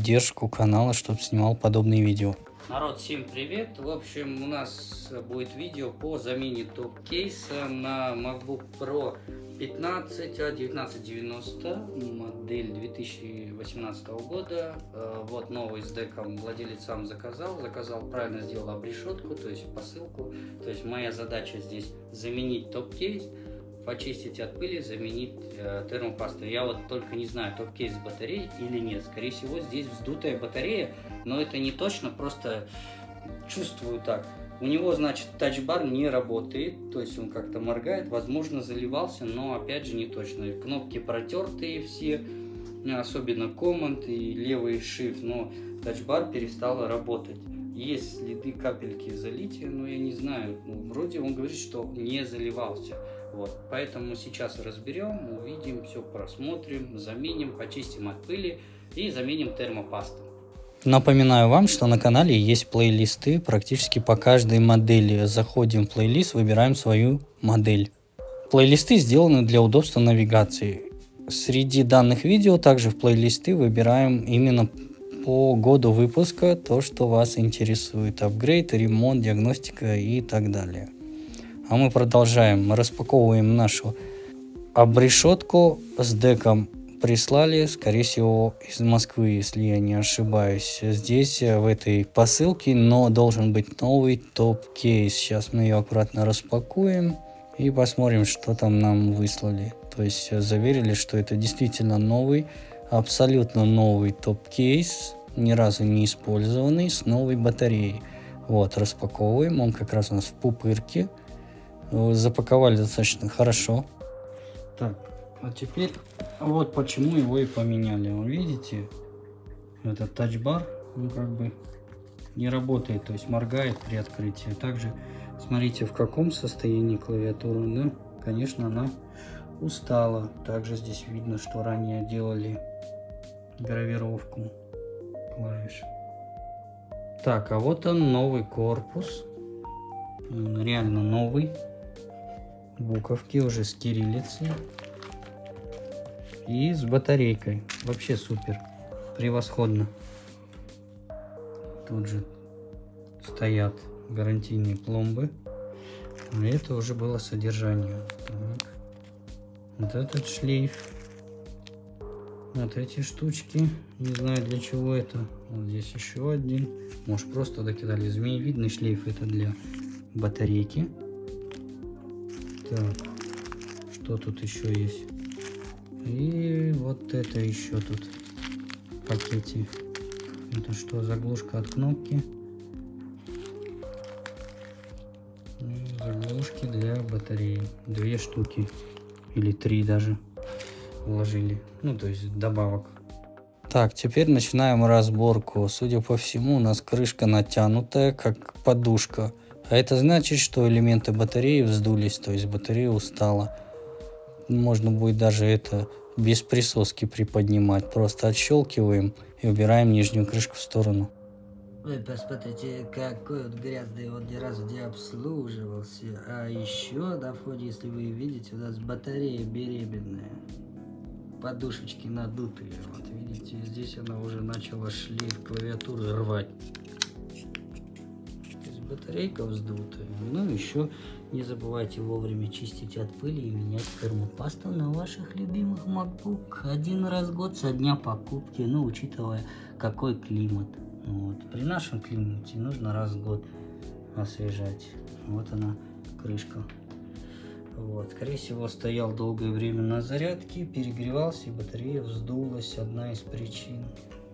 поддержку канала, чтобы снимал подобные видео. Народ, всем привет! В общем, у нас будет видео по замене топ-кейса на MacBook Pro 15 1990, модель 2018 года. Вот новый с деком владелец сам заказал, правильно сделал обрешетку, то есть посылку. То есть моя задача здесь заменить топ-кейс, почистить от пыли, заменить термопасту. Я вот только не знаю, топ-кейс с батареей или нет. Скорее всего, здесь вздутая батарея, но это не точно, просто чувствую так. У него, значит, тачбар не работает, то есть он как-то моргает, возможно, заливался, но опять же не точно. Кнопки протертые все, особенно Command и левый Shift, но тачбар перестал работать. Есть следы капельки залития, но я не знаю, вроде он говорит, что не заливался. Вот, поэтому сейчас разберем, увидим, все просмотрим, заменим, почистим от пыли и заменим термопасту. Напоминаю вам, что на канале есть плейлисты практически по каждой модели. Заходим в плейлист, выбираем свою модель. Плейлисты сделаны для удобства навигации. Среди данных видео также в плейлисты выбираем именно по году выпуска то, что вас интересует. Апгрейд, ремонт, диагностика и так далее. А мы продолжаем. Распаковываем нашу обрешетку. С деком прислали, скорее всего, из Москвы, если я не ошибаюсь. Здесь, в этой посылке, но должен быть новый топ-кейс. Сейчас мы ее аккуратно распакуем и посмотрим, что там нам выслали. То есть заверили, что это действительно новый, абсолютно новый топ-кейс, ни разу не использованный, с новой батареей. Вот, распаковываем. Он как раз у нас в пупырке. Запаковали достаточно хорошо. Так, а теперь вот почему его и поменяли. Вы видите, этот тачбар, он как бы не работает, то есть моргает при открытии. Также смотрите, в каком состоянии клавиатура, да? Конечно, она устала. Также здесь видно, что ранее делали гравировку клавиш. Так, а вот он, новый корпус. Он реально новый. Буковки уже с кириллицей и с батарейкой. Вообще супер, превосходно. Тут же стоят гарантийные пломбы. А это уже было содержание. Так. Вот этот шлейф. Вот эти штучки. Не знаю, для чего это. Вот здесь еще один. Может, просто докидали. Змеевидный шлейф, это для батарейки. Так, что тут еще есть? И вот это еще тут в пакете. Это что, заглушка от кнопки? И заглушки для батареи. 2 штуки. Или 3 даже вложили. Ну, то есть добавок. Так, теперь начинаем разборку. Судя по всему, у нас крышка натянутая, как подушка. А это значит, что элементы батареи вздулись, то есть батарея устала. Можно будет даже это без присоски приподнимать. Просто отщелкиваем и убираем нижнюю крышку в сторону. Вы посмотрите, какой он грязный, он ни разу не обслуживался. А еще на фоне, если вы видите, у нас батарея беременная. Подушечки надутые. Вот видите, здесь она уже начала шлейф клавиатуры рвать. Батарейка вздутая. Ну, еще не забывайте вовремя чистить от пыли и менять термопасту на ваших любимых MacBook. 1 раз в год со дня покупки, ну, учитывая, какой климат. Вот. При нашем климате нужно раз в год освежать. Вот она, крышка. Вот. Скорее всего, стоял долгое время на зарядке, перегревался, и батарея вздулась. Одна из причин.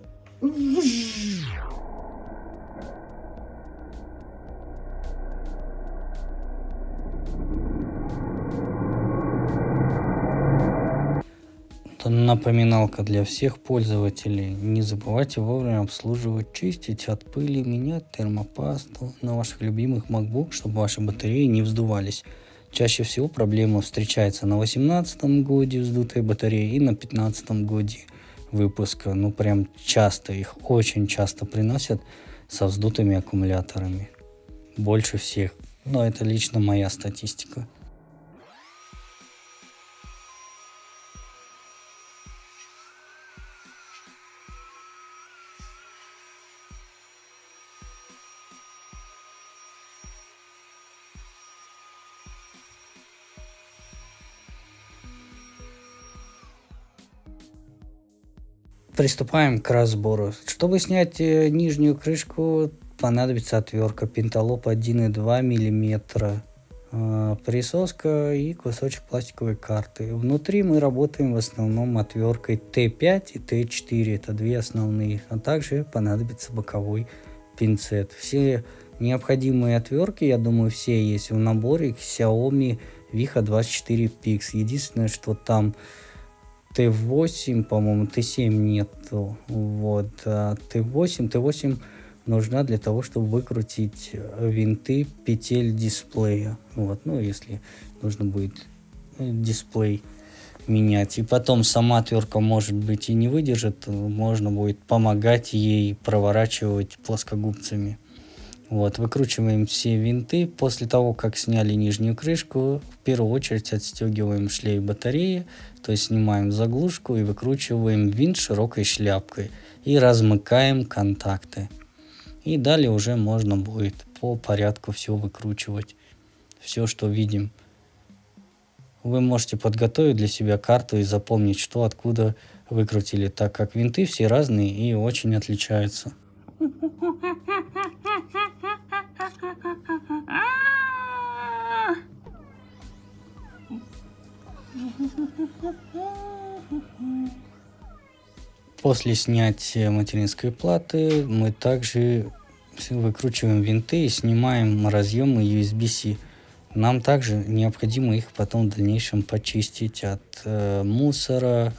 Напоминалка для всех пользователей. Не забывайте вовремя обслуживать, чистить от пыли, менять термопасту на ваших любимых MacBook, чтобы ваши батареи не вздувались. Чаще всего проблема встречается на 18-м годе вздутая батарея и на 15-м годе выпуска. Ну прям часто, их очень часто приносят со вздутыми аккумуляторами. Больше всех. Но это лично моя статистика. Приступаем к разбору. Чтобы снять нижнюю крышку, понадобится отвертка, пенталоп 1,2 мм, присоска и кусочек пластиковой карты. Внутри мы работаем в основном отверткой Т5 и Т4, это две основные, а также понадобится боковой пинцет. Все необходимые отвертки, я думаю, все есть в наборе Xiaomi Viho 24 Pix. Единственное, что там Т8, по-моему, Т7 нету. Вот, Т8 нужна для того, чтобы выкрутить винты петель дисплея. Вот, ну, если нужно будет дисплей менять. И потом сама отвертка, может быть, и не выдержит, можно будет помогать ей проворачивать плоскогубцами. Вот, выкручиваем все винты. После того, как сняли нижнюю крышку, в первую очередь отстегиваем шлейф батареи, то есть снимаем заглушку и выкручиваем винт широкой шляпкой и размыкаем контакты. И далее уже можно будет по порядку все выкручивать, все, что видим. Вы можете подготовить для себя карту и запомнить, что откуда выкрутили, так как винты все разные и очень отличаются. После снятия материнской платы мы также выкручиваем винты и снимаем разъемы USB-C. Нам также необходимо их потом в дальнейшем почистить от мусора,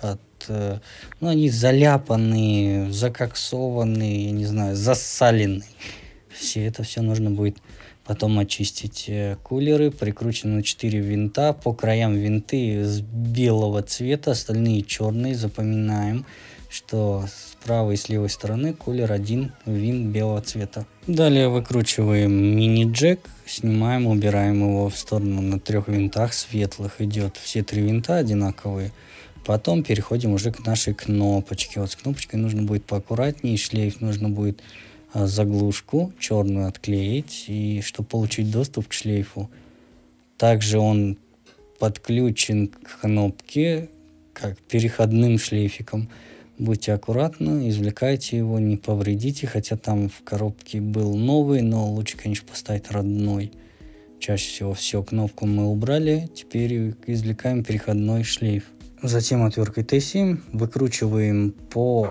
ну, они заляпанные, закоксованные, я не знаю, засаленные. Это все нужно будет потом очистить. Кулеры прикручены на 4 винта, по краям винты с белого цвета, остальные черные. Запоминаем, что с правой и с левой стороны кулер один винт белого цвета. Далее выкручиваем мини-джек, снимаем, убираем его в сторону. На 3 винтах светлых идет все 3 винта одинаковые. Потом переходим уже к нашей кнопочке. Вот с кнопочкой нужно будет поаккуратнее, шлейф нужно будет заглушку черную отклеить, и чтобы получить доступ к шлейфу. Также он подключен к кнопке как переходным шлейфиком. Будьте аккуратны, извлекайте его, не повредите, хотя там в коробке был новый, но лучше, конечно, поставить родной. Чаще всего все, кнопку мы убрали, теперь извлекаем переходной шлейф. Затем отверткой Т7 выкручиваем по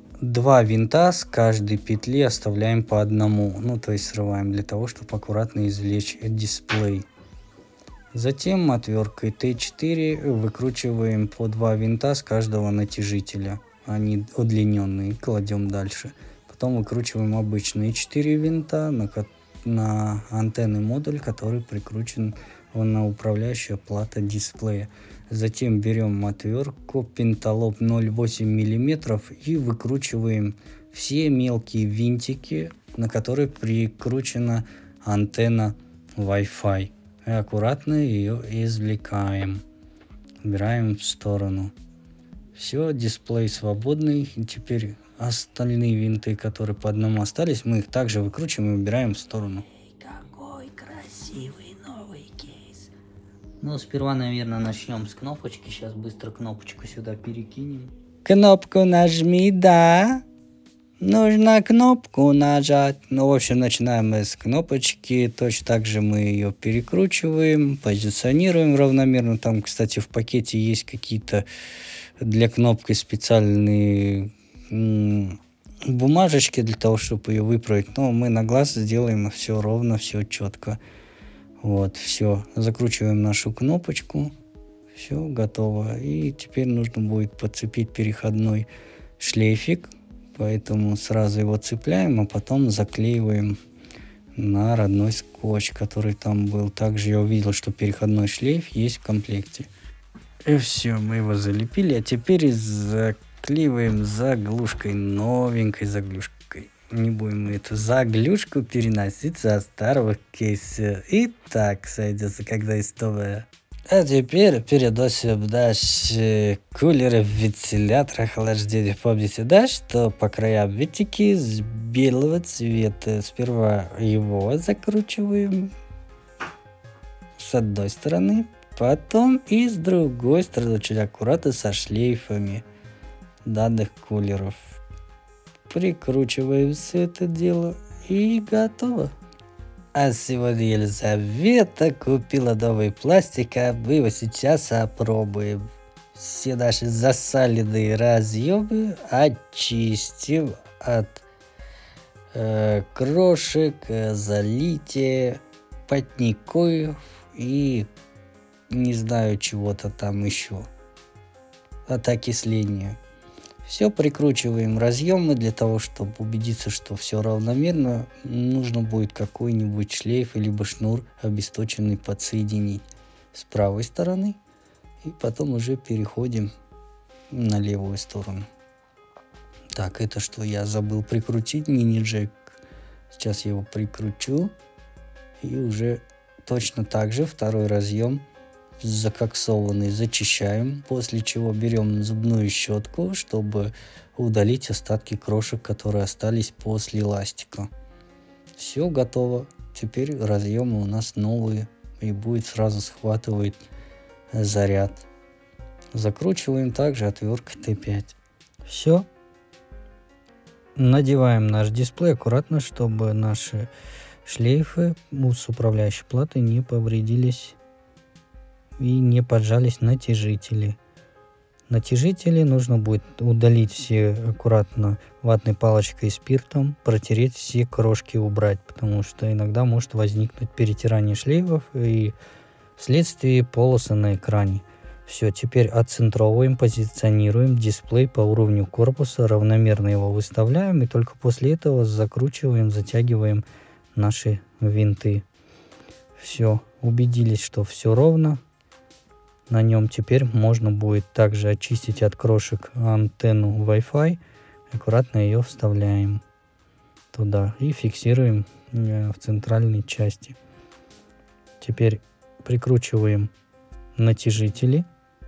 2 винта, с каждой петли оставляем по одному, ну то есть срываем для того, чтобы аккуратно извлечь дисплей. Затем отверткой Т4 выкручиваем по 2 винта с каждого натяжителя, они удлиненные, кладем дальше. Потом выкручиваем обычные 4 винта на антенный модуль, который прикручен на управляющую плату дисплея. Затем берем отвертку пенталоп 0,8 мм и выкручиваем все мелкие винтики, на которые прикручена антенна Wi-Fi. И аккуратно ее извлекаем. Убираем в сторону. Все, дисплей свободный. И теперь остальные винты, которые по одному остались, мы их также выкручиваем и убираем в сторону. Какой красивый новый кейс. Ну, сперва, наверное, начнем с кнопочки. Сейчас быстро кнопочку сюда перекинем. Кнопку нажми, да. Нужно кнопку нажать. Ну, в общем, начинаем мы с кнопочки. Точно так же мы ее перекручиваем, позиционируем равномерно. Там, кстати, в пакете есть какие-то для кнопки специальные бумажечки для того, чтобы ее выправить. Но мы на глаз сделаем все ровно, все четко. Вот, все. Закручиваем нашу кнопочку. Все, готово. И теперь нужно будет подцепить переходной шлейфик. Поэтому сразу его цепляем, а потом заклеиваем на родной скотч, который там был. Также я увидел, что переходной шлейф есть в комплекте. И все, мы его залепили. А теперь заклеиваем заглушкой, новенькой заглушкой. Не будем мы эту заглушку переносить со старого кейса. И так сойдется, когда есть новая. А теперь переносим наш кулер вентилятор охлаждения. Помните, да, что по краям винтики с белого цвета. Сперва его закручиваем с одной стороны, потом и с другой стороны, очень аккуратно со шлейфами. данных кулеров. Прикручиваем все это дело и готово. А сегодня Елизавета купила новый пластик, а мы его сейчас опробуем. Все наши засаленные разъемы очистим от крошек, залития, потников и не знаю чего-то там еще. От окисления. Все прикручиваем разъемы для того, чтобы убедиться, что все равномерно. Нужно будет какой-нибудь шлейф либо шнур обесточенный подсоединить с правой стороны. И потом уже переходим на левую сторону. Так, это что, я забыл прикрутить мини-джек. Сейчас я его прикручу. И уже точно так же второй разъем закоксованный зачищаем, после чего берем зубную щетку, чтобы удалить остатки крошек, которые остались после эластика. Все готово. Теперь разъемы у нас новые и будет сразу схватывать заряд. Закручиваем также отверткой Т5. Все. Надеваем наш дисплей аккуратно, чтобы наши шлейфы с управляющей платы не повредились и не поджались натяжители. Натяжители нужно будет удалить все аккуратно ватной палочкой и спиртом, протереть, все крошки убрать, потому что иногда может возникнуть перетирание шлейфов и вследствие полосы на экране. Все, теперь отцентровываем, позиционируем дисплей по уровню корпуса, равномерно его выставляем и только после этого закручиваем, затягиваем наши винты. Все, убедились, что все ровно. На нем теперь можно будет также очистить от крошек антенну Wi-Fi. Аккуратно ее вставляем туда и фиксируем в центральной части. Теперь прикручиваем натяжители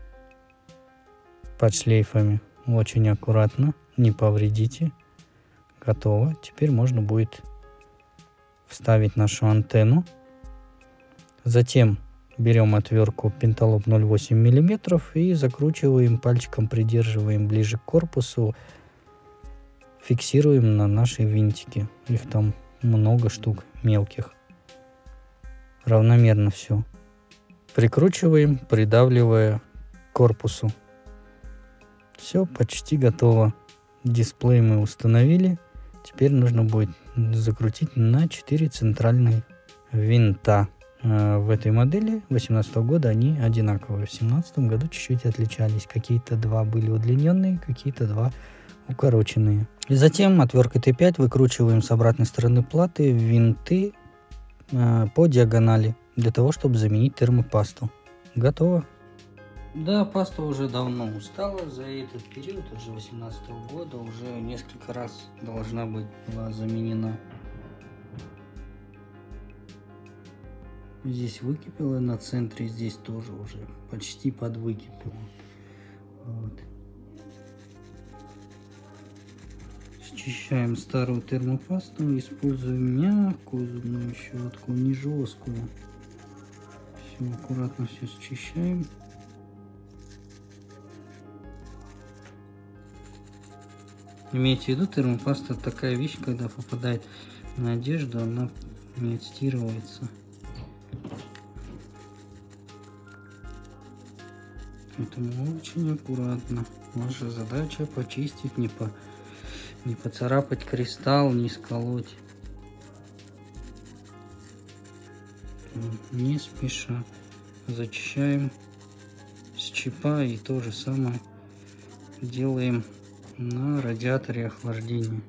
под шлейфами. Очень аккуратно, не повредите. Готово. Теперь можно будет вставить нашу антенну. Затем берем отвертку пенталоб 0,8 мм и закручиваем, пальчиком придерживаем ближе к корпусу, фиксируем на наши винтики. Их там много штук мелких. Равномерно все. Прикручиваем, придавливая к корпусу. Все, почти готово. Дисплей мы установили. Теперь нужно будет закрутить на 4 центральные винта. В этой модели 2018 года они одинаковые. В 2017 году чуть-чуть отличались. Какие-то два были удлиненные, какие-то два укороченные. И затем отверткой Т5 выкручиваем с обратной стороны платы винты по диагонали, для того, чтобы заменить термопасту. Готово. Да, паста уже давно устала за этот период, уже 2018 года, уже несколько раз должна быть была заменена. Здесь выкипело на центре, здесь тоже уже почти подвыкипело. Вот. Счищаем старую термопасту, используем мягкую зубную щетку, не жесткую. Все, аккуратно все счищаем. Имейте в виду, термопаста такая вещь, когда попадает на одежду, она не отстирывается. Поэтому очень аккуратно. Ваша задача почистить, не поцарапать кристалл, не сколоть. Не спеша. Зачищаем с чипа и то же самое делаем на радиаторе охлаждения.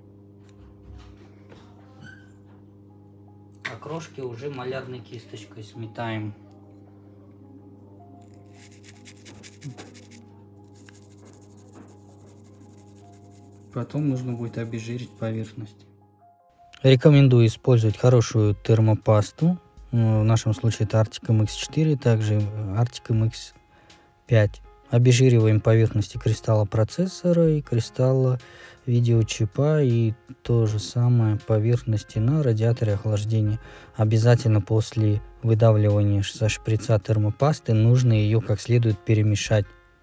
Окрошки уже малярной кисточкой сметаем. Потом нужно будет обезжирить поверхность. Рекомендую использовать хорошую термопасту. В нашем случае это Arcticam X4, также Arcticam X5. Обезжириваем поверхности кристалла процессора и кристалла видеочипа, и то же самое поверхности на радиаторе охлаждения. Обязательно после выдавливания со шприца термопасты нужно ее как следует перемешать.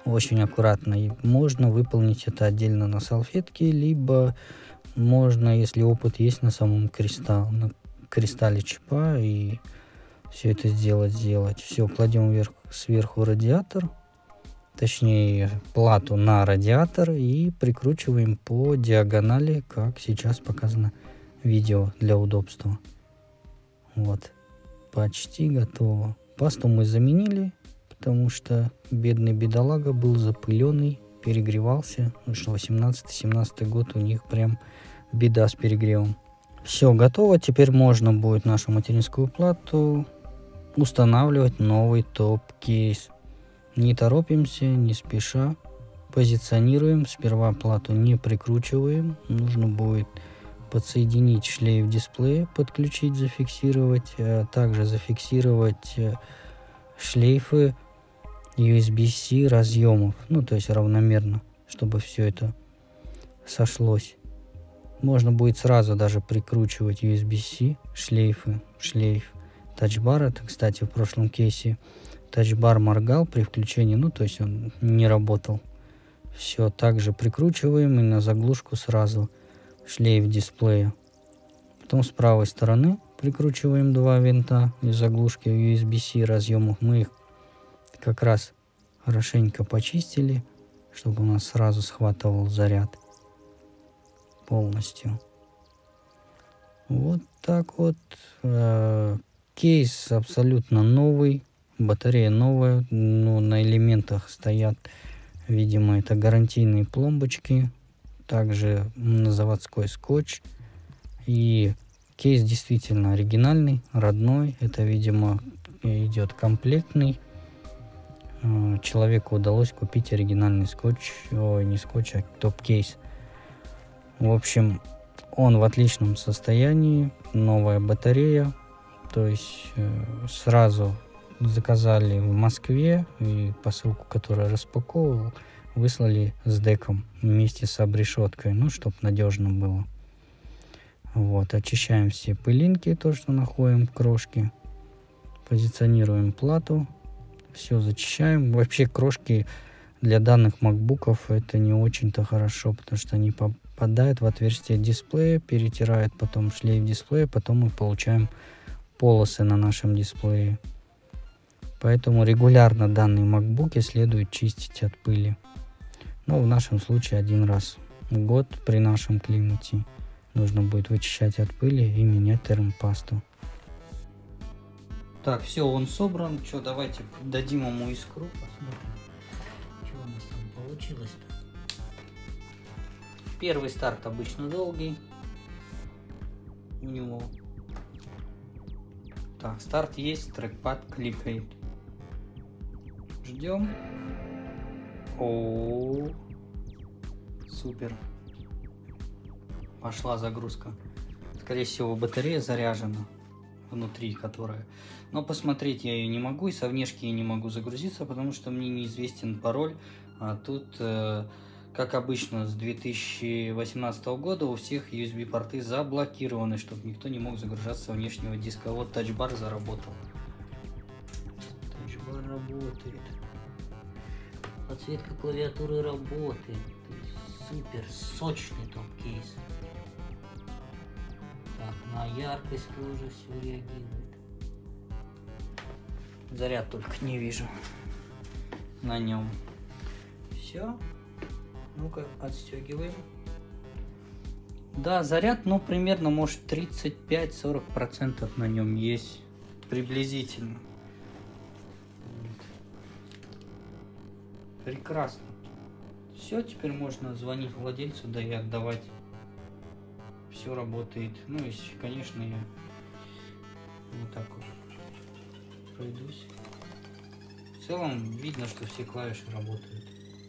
очень аккуратно. И можно выполнить это отдельно на салфетке, либо можно, если опыт есть, на самом на кристалле чипа, и все это сделать. Все, кладем сверху радиатор, точнее плату на радиатор, и прикручиваем по диагонали, как сейчас показано в видео для удобства. Вот, почти готово. Пасту мы заменили, потому что бедный бедолага был запыленный, перегревался. Ну что, 18-17 год, у них прям беда с перегревом. Все готово, теперь можно будет нашу материнскую плату устанавливать новый топ-кейс. Не торопимся, не спеша, позиционируем. Сперва плату не прикручиваем, нужно будет подсоединить шлейф дисплея, подключить, зафиксировать, а также зафиксировать шлейфы USB-C разъемов, ну то есть равномерно, чтобы все это сошлось. Можно будет сразу даже прикручивать USB-C шлейфы, шлейф тачбара. Это, кстати, в прошлом кейсе тачбар моргал при включении, ну то есть он не работал. Все также прикручиваем и на заглушку сразу шлейф дисплея. Потом с правой стороны прикручиваем два винта из заглушки USB-C разъемов. Мы их как раз хорошенько почистили, чтобы у нас сразу схватывал заряд полностью. Вот так вот. Кейс абсолютно новый, батарея новая, но на элементах стоят, видимо, это гарантийные пломбочки, также заводской скотч. И кейс действительно оригинальный, родной. Это, видимо, идет комплектный. Человеку удалось купить оригинальный скотч, не скотч, а топ-кейс. В общем, он в отличном состоянии, новая батарея. То есть сразу заказали в Москве, и посылку, которую распаковывал, выслали с деком вместе с обрешеткой, ну, чтобы надежно было. Вот, очищаем все пылинки, то, что находим в крошке, позиционируем плату, все зачищаем. Вообще крошки для данных макбуков это не очень-то хорошо, потому что они попадают в отверстие дисплея, перетирают потом шлейф дисплея, потом мы получаем полосы на нашем дисплее. Поэтому регулярно данные макбуки следует чистить от пыли. Но в нашем случае один раз в год при нашем климате нужно будет вычищать от пыли и менять термопасту. Так, все, он собран. Что, давайте дадим ему искру, посмотрим, что у нас там получилось-то. Первый старт обычно долгий у него. Так, старт есть, трекпад кликает. Ждем. О, супер. Пошла загрузка. Скорее всего, батарея заряжена внутри, которая. Но посмотреть я ее не могу, и со внешки я не могу загрузиться, потому что мне неизвестен пароль. А тут, как обычно, с 2018 года у всех USB-порты заблокированы, чтобы никто не мог загружаться со внешнего диска. Вот тачбар заработал. Тачбар работает. Подсветка клавиатуры работает. Супер сочный топ-кейс. Так, на яркость тоже все реагирует. Заряд только не вижу на нем. Все. Ну-ка, отстегиваем. Да, заряд, ну, примерно, может, 35-40% на нем есть. Приблизительно. Прекрасно. Все, теперь можно звонить владельцу, да и отдавать. Все работает. Ну, если, конечно, я вот так вот пройдусь. В целом видно, что все клавиши работают.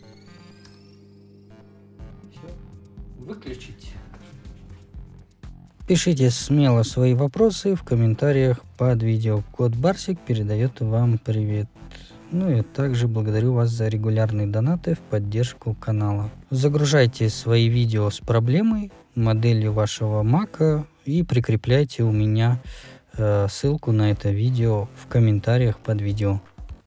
Все. Выключить. Пишите смело свои вопросы в комментариях под видео. Кот Барсик передает вам привет. Ну и также благодарю вас за регулярные донаты в поддержку канала. Загружайте свои видео с проблемой, моделью вашего Мака, и прикрепляйте у меня ссылку на это видео в комментариях под видео.